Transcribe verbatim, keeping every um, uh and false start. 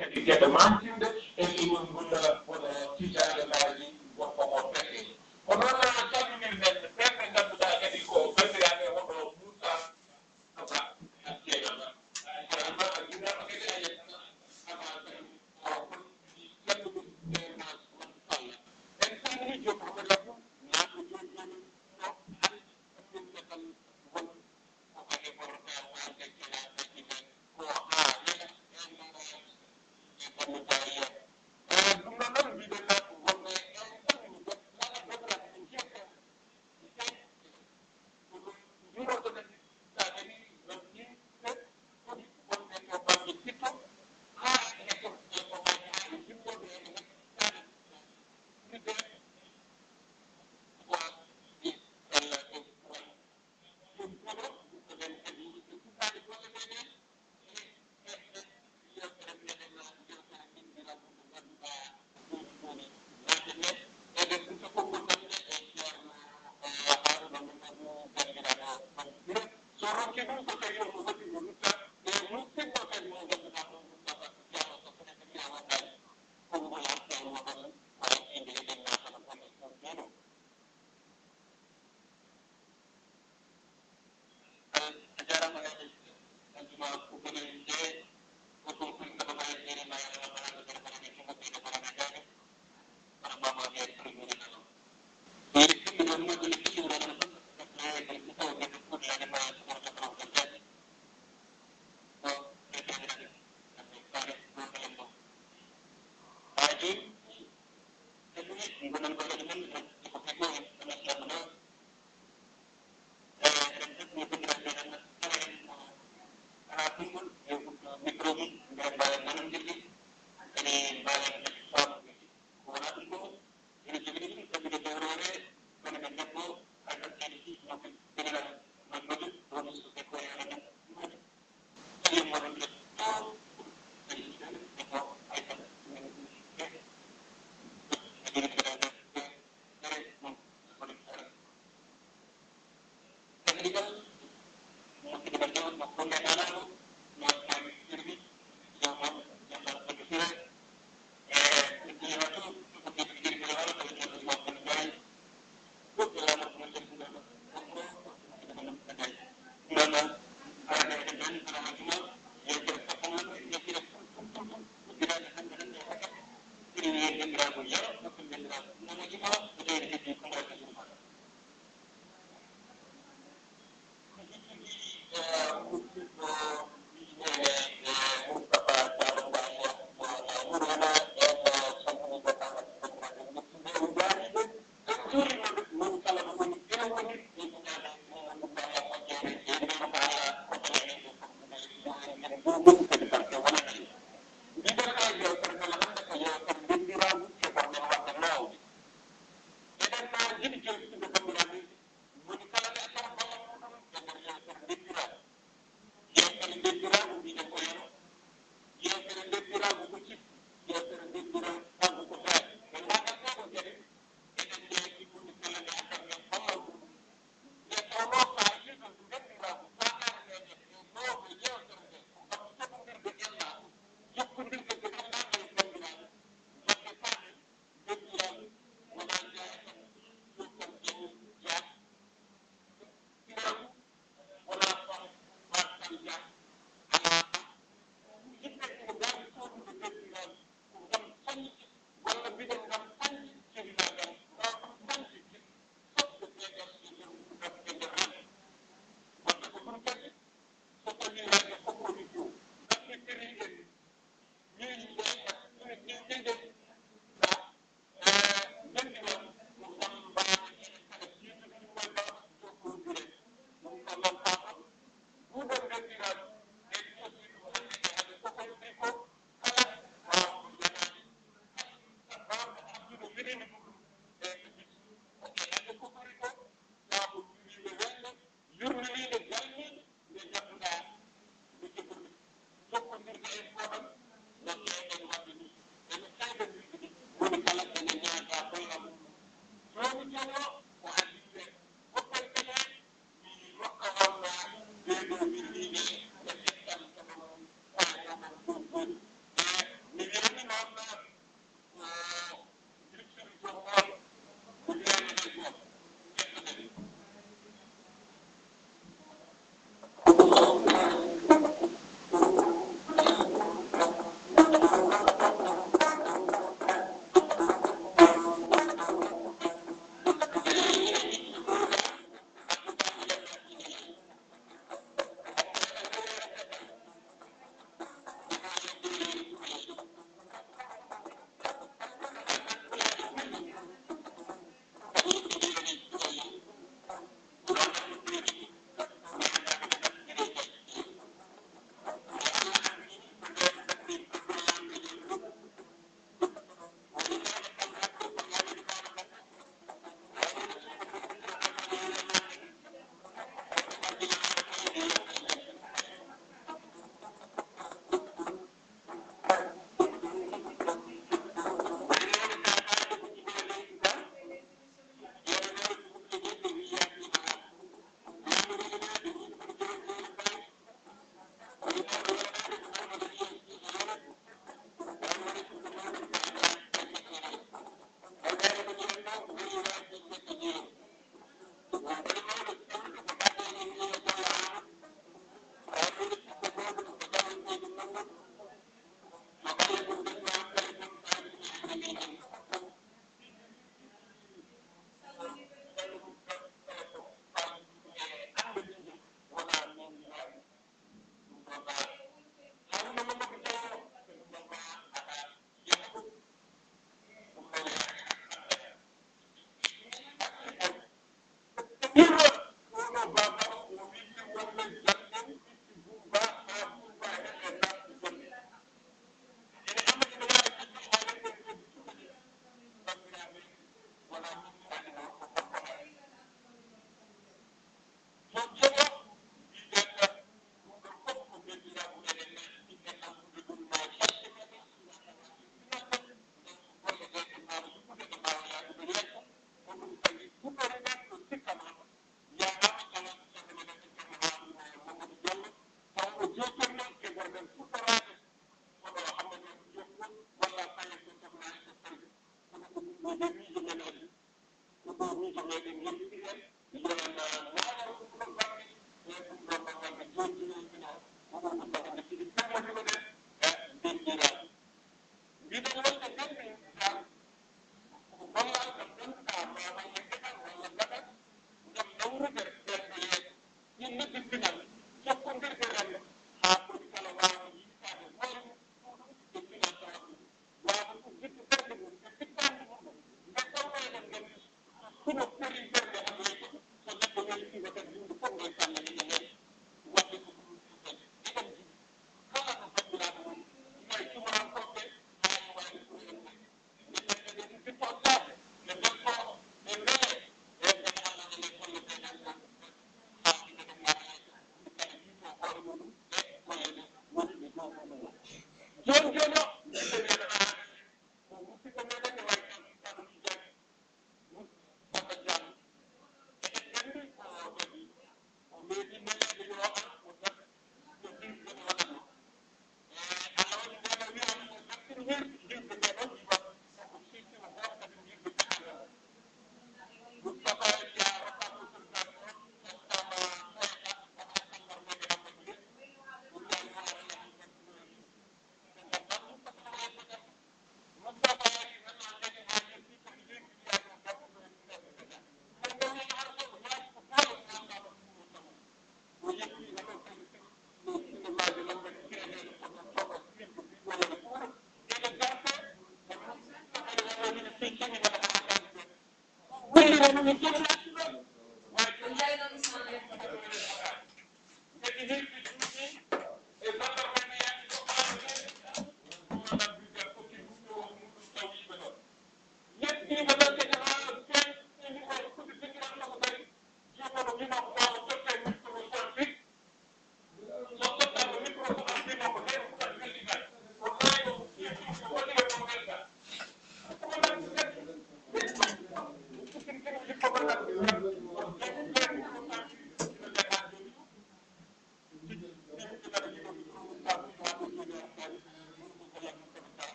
kadi geɗe mantinde e iwol ngol wono tijare laaji wonko o fekke ko noon calminir men ɓerɓe ngannduɗaa kadi ko bandiraɓe woɗo moussa aba jeeyama jeeyama a jinama kadi a yettama aba kadi ko janduɗum ɓemas won falla en calmini joni hoɓe labbu naɓe joni joni no hande ɗumne tan won ko kadi borota wawde kelaɗe ɗiɓe ko haa hena en kono jariya ɗum ɗon noon mbiɗen wonɓe en calmini laɗa bandiraɓe en jetta ndiɗo kadi sa kadi yimɓe foti wonɓe to banggue sitto haa e ko ko waji haa yimɓeɓe e hettade ɗiɓe wa ɗi ella e way ɗum kono ɗumen kadi sukaɓe golle meɗen e e yewtere meɗen jewtere dindiral ko ngannduɗa ɗum woni nande men eɗen ɗum so konngol gamde e ceerno haruna mamadou bandiraɗo bandira so ronki ɗum so tawi on waɗi no rutta e musidɗo kadi mo ngannduɗa ɗum moustapha diawo so kone kadi a waɗani konngol ha ceerno on wala inde eɗen natana gonɗe ɗum ɓeɗo a jarama eɗen anduma ko goni de koko fulɓeɗo ma eri ma baraɓe ɓe barane tumoɓeɗe barane jani wona mama e président o ene simmi noon moƴƴi ne fisiwrano tan ɓe so taw gueɗe fuɗɗade ma sokoto kawko jani o ɓeɗeɗe ande kare ɗoɗelen ɗo ha joni e ɗumi gonan goɗen men ko fego en kono ceerno ɗo eɗen jogni bandiraɓe meɗen kala en ko ala ɗumgol e micro mum nden mbawen nanondirde ene mbawen famde ko wona ɗum ɗo ene jogini ɗum ɗaɓɓude dewrore kono men debbo alɗaɗɗede si noɓe benilam mammadou woni so debbo e amen ɗumade ɗiɗen moɗon ɓe to kadi debbo aysata men ɓe eɗini ɓeɗe ɓe ɓere ɗum kono ara teknigal musidɗo men ɗo no fonde nanaɗo no tawi firmi jomon jamba koto fira